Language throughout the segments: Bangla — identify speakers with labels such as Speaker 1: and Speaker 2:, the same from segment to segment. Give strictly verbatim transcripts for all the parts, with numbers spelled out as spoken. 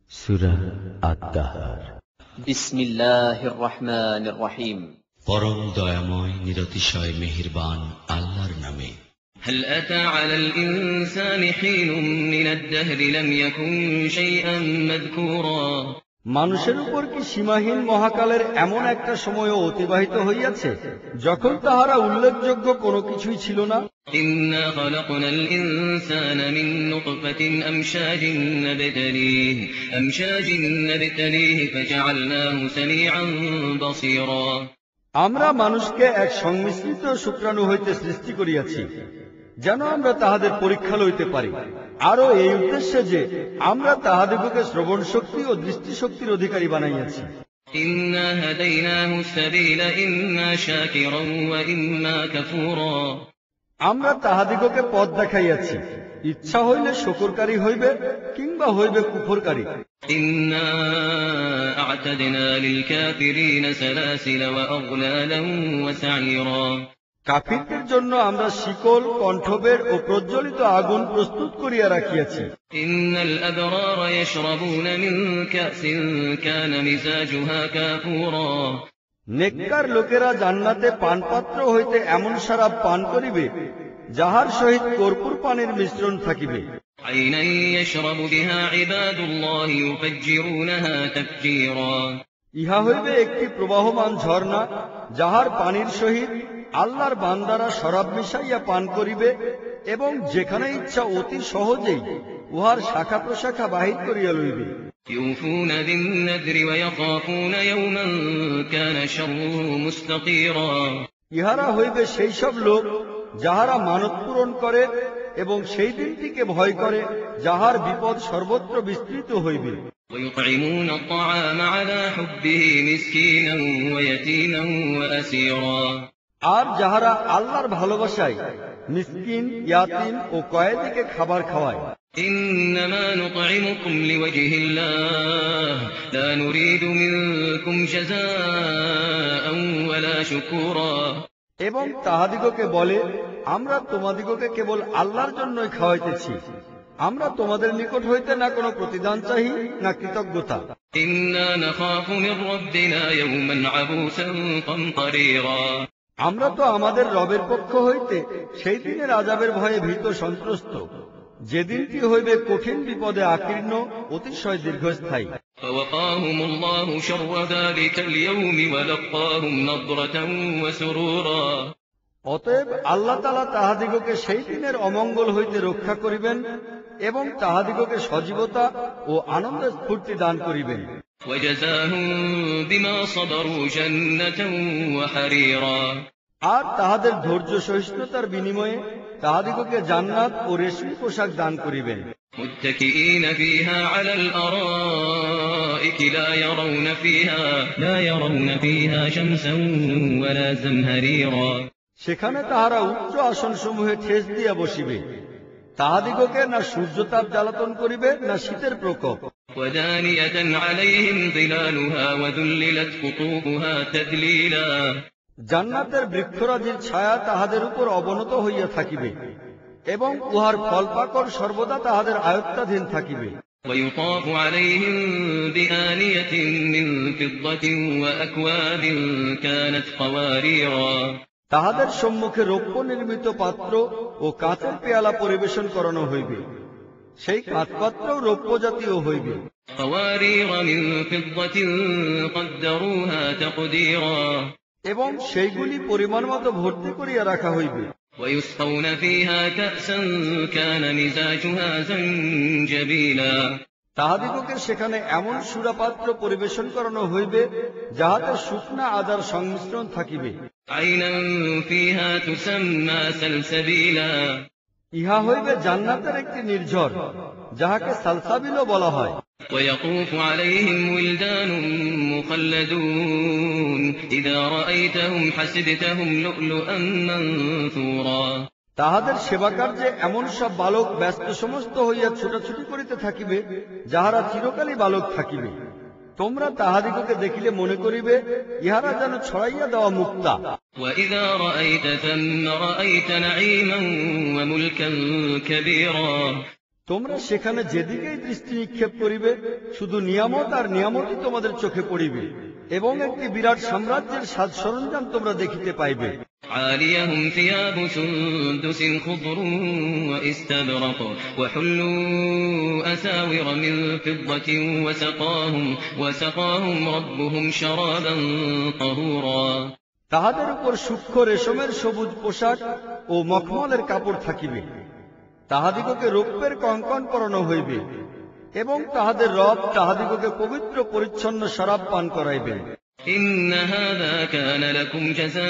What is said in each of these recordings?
Speaker 1: সূরা আত-তাহার।
Speaker 2: বিসমিল্লাহির রহমানির রহিম।
Speaker 1: পরম দয়াময় নিরতিশয় মেহেরবান আল্লাহর নামে।
Speaker 3: هل أتى على الإنسان حين من الدهر لم يكن شيئا مذكورا
Speaker 4: মানুষের উপর কি সীমাহীন মহাকালের এমন একটা সময়ও অতিবাহিত হইয়াছে যখন তাহারা উল্লেখযোগ্য কোনো কিছুই ছিল না?
Speaker 3: إنا خلقنا الإنسان من نطفة أمشاج نبتليه أمشاج نبتليه فجعلناه سميعا بصيرا
Speaker 4: আমরা মানুষকে এক সংমিশ্রিত শুক্রাণু হইতে সৃষ্টি করিয়াছি যেন আমরা তাহাদের পরীক্ষা লইতে পারি, আরো এই উদ্দেশ্যে যে আমরা তাহাদিগকে শ্রবণ শক্তি ও দৃষ্টিশক্তির অধিকারী বানাইয়াছি।
Speaker 3: إنا هديناه السبيل إما شاكرا وإما كفورا
Speaker 4: আমরা তাহাদিগকে পথ দেখাইয়াছি, ইচ্ছা হইলে শুকরকারী হইবে কিংবা হইবে কুফরকারী।
Speaker 3: إنا أعتدنا للكافرين سلاسل وأغلالا وسعيرا
Speaker 4: কাফিরদের জন্য আমরা শিকল, কণ্ঠবের ও প্রজ্বলিত আগুন প্রস্তুত করিয়া রাখিয়াছি।
Speaker 3: إن الأبرار يشربون من كأس كان مزاجها كافورا
Speaker 4: নেককার লোকেরা জান্নাতে পানপাত্র হইতে এমন শরাব পান করিবে যাহার সহিত কর্পূর পানির মিশ্রণ থাকিবে।
Speaker 3: عينا يشرب بها عباد الله يفجرونها تفجيرا
Speaker 4: ইহা হইবে একটি প্রবাহমান ঝর্ণা যাহার পানির সহিত আল্লাহর বান্দারা শরাব মিশাইয়া পান করিবে এবং যেখানে ইচ্ছা অতি সহজেই উহার শাখা প্রশাখা বাহির করিয়া লইবে।
Speaker 3: يوفون بالنذر ويخافون يوما كان شره مستطيرا
Speaker 4: ইহারা হইবে সেই সব লোক যাহারা মানত পূরণ করে এবং সেই দিনটিকে ভয় করে যাহার বিপদ সর্বত্র বিস্তৃত হইবে।
Speaker 3: ويطعمون الطعام على حبه مسكينا ويتيما وأسيرا
Speaker 4: আর যাহারা আল্লাহর ভালোবাসায় মিসকিন, ইয়াতীম ও কয়েদিকে খাবার খাওয়ায়।
Speaker 3: إنما نطعمكم لوجه الله لا نريد منكم جزاء ولا شكورا
Speaker 4: এবং তাহাদিগকে বলে, আমরা তোমাদিগকে কেবল আল্লাহর জন্যই খাওয়াইতেছি, আমরা তোমাদের নিকট হইতে না কোনো প্রতিদান চাহি না কৃতজ্ঞতা।
Speaker 3: إنا نخاف من ربنا يوما عبوسا قمطريرا
Speaker 4: আমরা তো আমাদের রবের পক্ষ হইতে সেই দিনের আযাবের ভয়ে ভীত সন্ত্রস্ত, যেদিনটি হইবে কঠিন বিপদে আকীর্ণ, অতিশয় দীর্ঘস্থায়ী।
Speaker 3: فوقاهم الله شر ذلك اليوم ولقاهم نضرة وسرورا
Speaker 4: অতএব আল্লাহ তাআলা তাহাদিগকে সেই দিনের অমঙ্গল হইতে রক্ষা করিবেন এবং তাহাদিগকে সজীবতা ও আনন্দ স্ফূর্তি দান করিবেন।
Speaker 3: وجزاهم بما صبروا جنة وحريرا
Speaker 4: আর তাহাদের ধৈর্য সহিষ্ণুতার বিনিময়ে তাহাদিগকে জান্নাত ও রেশমি পোশাক দান করিবেন।
Speaker 3: متكئين فيها على الأرائك لا يرون فيها لا يرون فيها شمسا ولا زمهريرا
Speaker 4: সেখানে তাহারা উচ্চ আসনসমূহে ঠেস দিয়া বসিবে, তাহাদিগকে না সূর্যতাপ জ্বালাতন করিবে না শীতের প্রকোপ।
Speaker 3: ودانية عليهم ظلالها وذللت قطوفها تذليلا
Speaker 4: জান্নাতের বৃক্ষরাজির ছায়া তাহাদের উপর অবনত হইয়া থাকিবে এবং উহার ফল পাকড় সর্বদা তাহাদের আয়ত্তাধীন থাকিবে।
Speaker 3: ويطاف عليهم بآنية من فضة وأكواب كانت قواريرا
Speaker 4: তাহাদের সম্মুখে রৌপ্য নির্মিত পাত্র ও কাঁচের পেয়ালা পরিবেশন করানো হইবে, সেই কাঁচপাত্রও রৌপ্য জাতীয় হইবে।
Speaker 3: قوارير من فضة قدروها تقديرا
Speaker 4: এবং সেইগুলি পরিমাণ মতো ভর্তি করিয়া রাখা হইবে।
Speaker 3: ويسقون فيها كأسا كان مزاجها زنجبيلا
Speaker 4: তাহাদিগকে সেখানে এমন সুরাপাত্র পরিবেশন করানো হইবে যাহাতে শুকনা আদার সংমিশ্রণ থাকিবে।
Speaker 3: عينا فيها تسمى سلسبيلا
Speaker 4: ইহা হইবে জান্নাতের একটি নির্ঝর যাহাকে সালসাবিলও বলা হয়।
Speaker 3: ويطوف عليهم ولدان مخلدون إذا رأيتهم حسبتهم لؤلؤا منثورا
Speaker 4: তাহাদের সেবাকার্যে এমন সব বালক ব্যস্ত সমস্ত হইয়া ছুটাছুটি করিতে থাকিবে যাহারা চিরকালই বালক থাকিবে। তোমরা তাহাদিগকে দেখিলে মনে করিবে ইহারা যেন ছড়াইয়া দেওয়া মুক্তা।
Speaker 3: وإذا رأيت ثم رأيت نعيما وملكا كبيرا
Speaker 4: তোমরা সেখানে যেদিকেই দৃষ্টি নিক্ষেপ করিবে শুধু নিয়ামত আর নিয়ামতই তোমাদের চোখে পড়িবে, এবং একটি বিরাট সাম্রাজ্যের সাজ সরঞ্জাম তোমরা দেখিতে পাইবে।
Speaker 3: عاليهم ثياب سندس خضر واستبرق وحلوا أساور من فضة وسقاهم وسقاهم ربهم شرابا طهورا।
Speaker 4: তাহাদের উপর সূক্ষ্ম রেশমের সবুজ পোশাক ও মখমলের কাপড় থাকিবে। তাহাদিগকে রৌপ্যের কঙ্কণ পরানো হইবে, এবং তাহাদের রব তাহাদিগকে পবিত্র পরিচ্ছন্ন শরাব পান করাইবেন।
Speaker 3: إن هذا كان لكم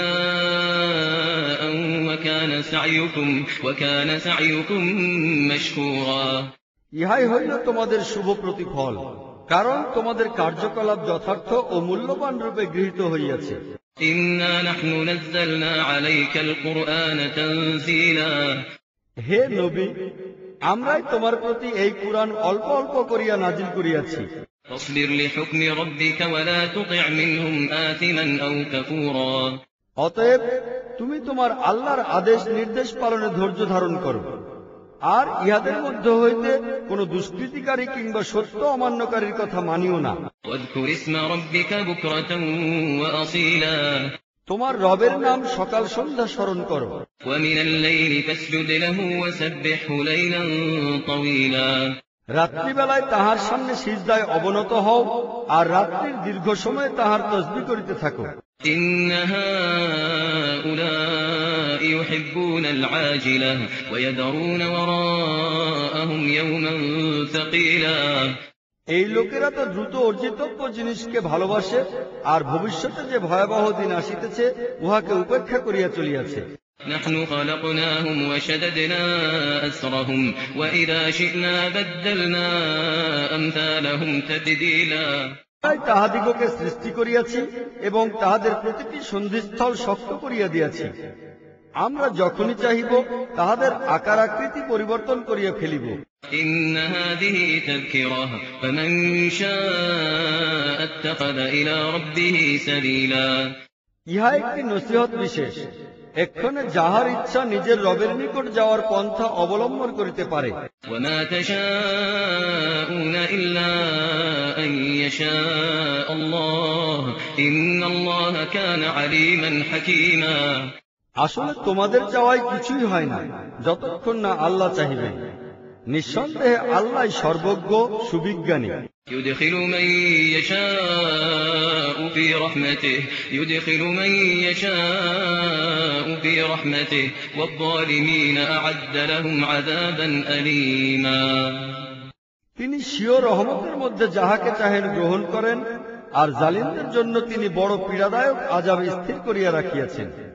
Speaker 3: جزاء وكان سعيكم وكان سعيكم مشكورا।
Speaker 4: ইহাই হইল তোমাদের শুভ প্রতিফল, কারণ তোমাদের কার্যকলাপ যথার্থ ও মূল্যবান রূপে গৃহীত হইয়াছে।
Speaker 3: إنا نحن نزلنا عليك القرآن تنزيلا।
Speaker 4: হে নবী, আমরাই তোমার প্রতি এই কুরআন অল্প অল্প করিয়া নাজিল করিয়াছি।
Speaker 3: فاصبر لحكم ربك ولا تطع منهم آثما أو كفورا।
Speaker 4: অতএব তুমি তোমার আল্লাহর আদেশ নির্দেশ পালনে ধৈর্য ধারণ করো, আর ইহাদের মধ্যে হইতে কোন দুষ্কৃতিকারী কিংবা সত্য অমান্যকারীর কথা মানিও না।
Speaker 3: واذكر اسم ربك بكرة وأصيلا।
Speaker 4: তোমার রবের নাম সকাল সন্ধ্যা স্মরণ করো।
Speaker 3: ومن الليل فاسجد له وسبحه ليلا طويلا।
Speaker 4: রাত্রিবেলায় তাহার সামনে সিজদায় অবনত হও, আর রাত্রির দীর্ঘ সময় তাহার তসবিহ করিতে থাকো।
Speaker 3: إن هؤلاء يحبون العاجلة ويذرون وراءهم يوما ثقيلا।
Speaker 4: এই লোকেরা তো দ্রুত অর্জিতব্য জিনিসকে ভালোবাসে, আর ভবিষ্যতে যে ভয়াবহ দিন আসিতেছে উহাকে উপেক্ষা করিয়া চলিয়াছে।
Speaker 3: نحن خلقناهم وشددنا أسرهم وإذا شئنا بدلنا أمثالهم تبديلا।
Speaker 4: তাই তাহাদিগকে সৃষ্টি করিয়াছি এবং তাহাদের প্রতিটি সন্ধিস্থল শক্ত করিয়া দিয়াছি। আমরা যখনই চাহিব তাহাদের আকার আকৃতি পরিবর্তন করিয়া ফেলিব।
Speaker 3: إن هذه تذكرة فمن شاء اتخذ إلى ربه سبيلا।
Speaker 4: ইহা একটি নসিহত বিশেষ, এক্ষণে যাহার ইচ্ছা নিজের রবের নিকট যাওয়ার পন্থা অবলম্বন করিতে পারে।
Speaker 3: وما تشاءون إلا أن يشاء الله إن الله كان عليما حكيما।
Speaker 4: আসলে তোমাদের চাওয়াই কিছুই হয় না যতক্ষণ না আল্লাহ চাহিবেন। নিঃসন্দেহে আল্লাহ সর্বজ্ঞ সুবিজ্ঞানী।
Speaker 3: يدخل من يشاء في رحمته يدخل من يشاء في رحمته والظالمين أعد لهم عذابا أليما।
Speaker 4: তিনি স্বীয় রহমতের মধ্যে যাহাকে চাহেন গ্রহণ করেন, আর জালিমদের জন্য তিনি বড় পীড়াদায়ক আযাব স্থির করিয়া রাখিয়াছেন।